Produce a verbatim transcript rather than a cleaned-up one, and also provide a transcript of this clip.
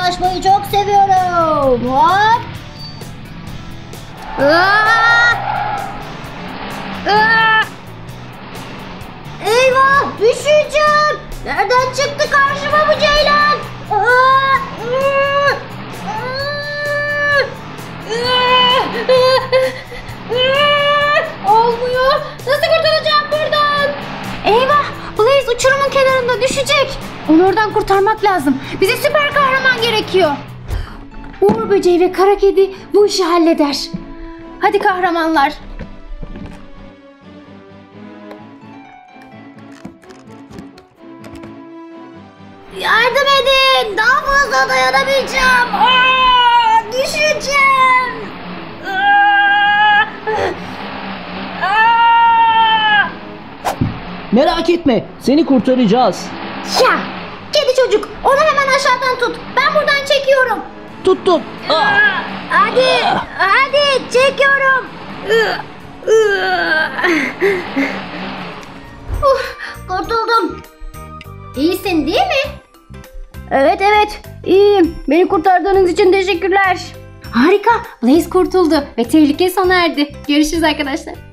savaşmayı çok seviyorum. Hop. Aa! Aa! Eyvah, düşeceğim. Nereden çıktı karşıma bu ceylan? Aa! Olmuyor. Nasıl kurtulacağım buradan? Eyvah! Blaze uçurumun kenarında düşecek. Onu oradan kurtarmak lazım. Bize süper kahraman gerekiyor. Uğur böceği ve kara kedi bu işi halleder. Hadi kahramanlar. Yardım edin. Daha fazla dayanamayacağım. Aa, düşeceğim. Aa, aa. Merak etme, seni kurtaracağız. Ya, kedi çocuk, onu hemen aşağıdan tut. Ben buradan çekiyorum. Tuttum. Ah! Hadi, hadi çekiyorum. Uf, kurtuldum. İyisin değil mi? Evet evet iyiyim. Beni kurtardığınız için teşekkürler. Harika. Blaze kurtuldu ve tehlike sona erdi. Görüşürüz arkadaşlar.